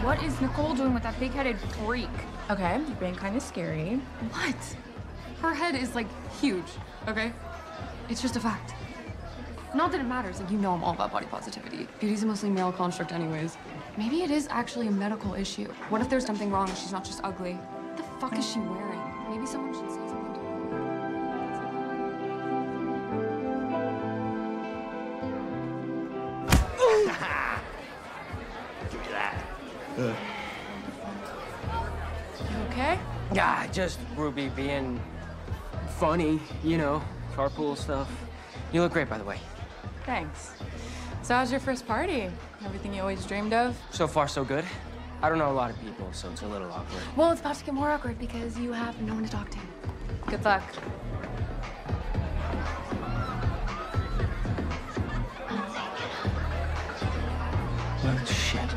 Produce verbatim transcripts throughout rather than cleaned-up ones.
What is Nicole doing with that big-headed freak? Okay, you're being kind of scary. What? Her head is, like, huge, okay? It's just a fact. Not that it matters, like, you know I'm all about body positivity. Beauty's a mostly male construct anyways. Maybe it is actually a medical issue. What if there's something wrong and she's not just ugly? What the fuck is she wearing? Maybe someone should say something to her. Give me that. Uh. You okay? Yeah, just Ruby being funny, you know, carpool stuff. You look great, by the way. Thanks. So how's your first party? Everything you always dreamed of? So far, so good. I don't know a lot of people, so it's a little awkward. Well, it's about to get more awkward because you have no one to talk to. Good luck. Oh, shit.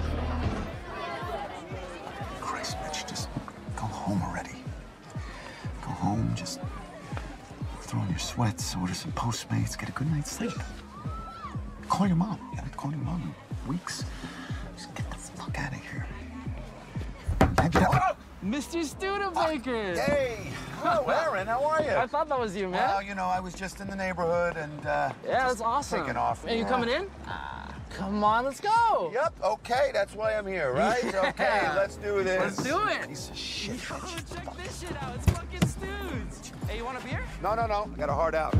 Christ, Mitch, just go home already. Go home, just throw on your sweats, order some Postmates, get a good night's sleep. Call your mom. You haven't called your mom in weeks. Just get the fuck out of here. Get out. Mister Studebaker! Hey! Hello, Aaron. How are you? I thought that was you, man. Well, you know, I was just in the neighborhood and, uh... yeah, that's awesome. Taking off. Are you yeah. coming in? Come on, let's go. Yep, okay, that's why I'm here, right? Yeah. Okay, let's do this. Let's do it. Piece of shit. Yo, check this shit out. It's fucking Studs. Hey, you want a beer? No, no, no. Got a heart out.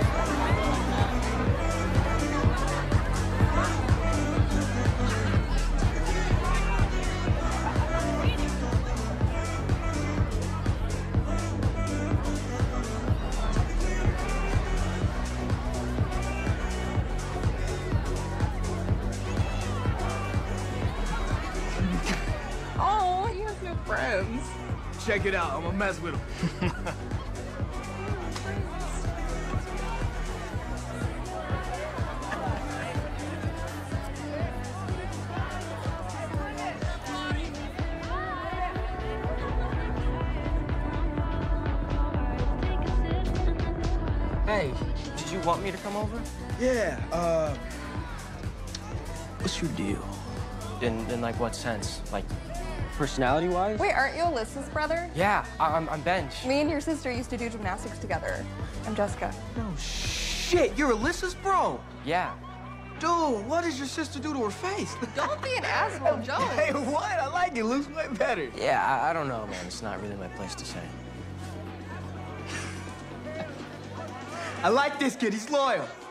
Oh, you have new friends. Check it out. I'm gonna mess with him. Hey, did you want me to come over? Yeah, uh... what's your deal? In, in like what sense? Like, personality-wise? Wait, aren't you Alyssa's brother? Yeah, I, I'm, I'm Benj. Me and your sister used to do gymnastics together. I'm Jessica. No shit, you're Alyssa's bro? Yeah. Dude, what did your sister do to her face? Don't be an asshole, Joe. Hey, what? I like it. Looks way better. Yeah, I, I don't know, man. It's not really my place to say. I like this kid. He's loyal.